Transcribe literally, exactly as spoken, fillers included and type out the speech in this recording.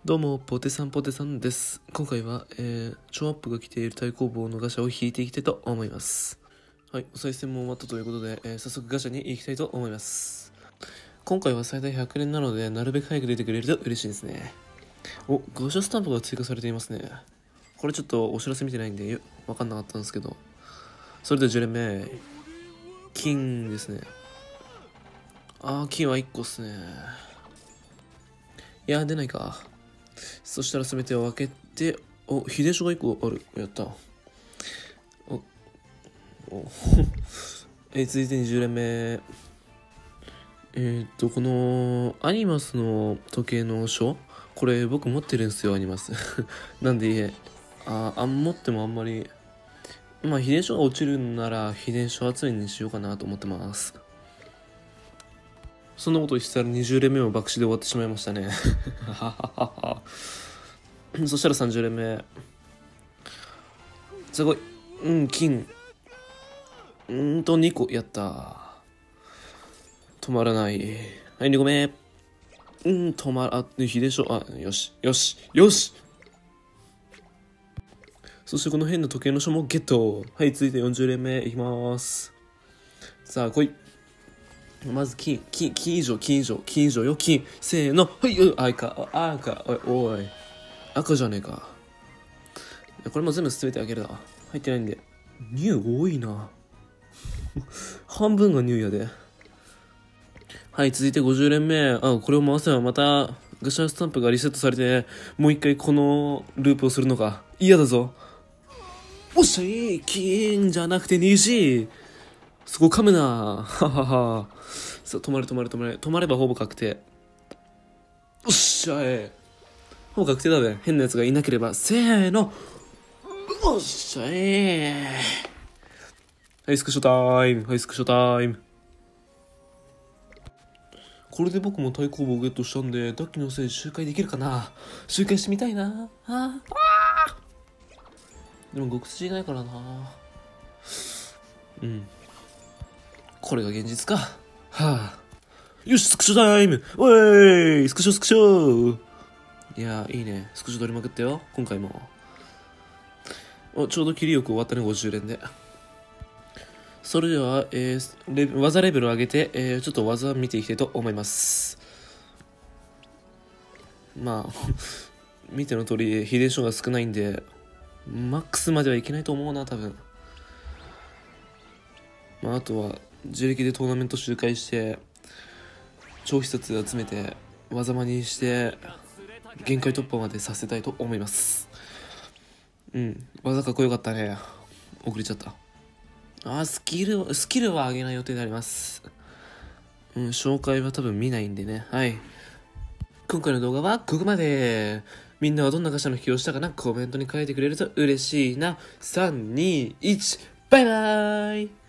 どうも、ポテさんポテさんです。今回は、えー、超アップが来ている対抗棒のガシャを引いていきたいと思います。はい、お賽銭も終わったということで、えー、早速ガシャに行きたいと思います。今回は最大ひゃくねんなので、なるべく早く出てくれると嬉しいですね。お、ガシャスタンプが追加されていますね。これちょっとお知らせ見てないんで、よわかんなかったんですけど。それでじゅう連目。金ですね。あー、金はいっこっすね。いやー、出ないか。そしたら全てを分けて、お、秀書がいっこある。やった。お、おえー、続いてにじゅう連目。えー、っと、この、アニマスの時計の書これ僕持ってるんですよ、アニマス。なんで、あ、あん持ってもあんまり、まあ、秘伝書が落ちるんなら、秘伝書集めにしようかなと思ってます。そんなこと言ってたらにじゅう連目も爆死で終わってしまいましたね。そしたらさんじゅう連目。すごい。うん、金。うんとにこ。やった。止まらない。はい、にこめ。うん、止まら、あ、ひでしょ。あ、よし、よし、よし。そしてこの変な時計の書もゲット。はい、続いてよんじゅう連目いきます。さあ、来い。まず金、金、金以上、金以上、金以上よ、金。せーの。はい、赤、赤、おい、おい。赤じゃねえか。これも全部全てあげるだ。入ってないんで。ニュー多いな。半分がニューやで。はい、続いてごじゅう連目。あ、これを回せばまたガシャスタンプがリセットされて、もう一回このループをするのか。嫌だぞ。おっしゃい、金じゃなくて虹。そこ噛むな。ははは。さあ、止まれ止まれ止まれ。止まればほぼ確定。おっしゃい。ほぼ確定だべ。変なやつがいなければ。せーの。おっしゃい。はい、スクショタイム。はい、スクショタイム。これで僕も対抗棒をゲットしたんで、ダッキのせい周回できるかな。周回してみたいな。ああ。でも極筋いないからな。うん。これが現実か。はあ。よし、スクショタイム。おーい、スクショスクショ。いやー、いいね。スクショ取りまくったよ、今回も。お、ちょうど切りよく終わったね、ごじゅう連で。それでは、えー、レ技レベルを上げて、えー、ちょっと技見ていきたいと思います。まあ、見ての通り、秘伝書が少ないんで、マックスまではいけないと思うな、多分。まあ、あとは、自力でトーナメント周回して、超必殺集めて、技マにして、限界突破までさせたいと思います。うん、技かっこよかったね。遅れちゃった。あー、スキル、スキルは上げない予定であります。うん、紹介は多分見ないんでね。はい。今回の動画はここまで。みんなはどんなガシャの引きをしたかな、コメントに書いてくれると嬉しいな。さん、に、いち、バイバーイ。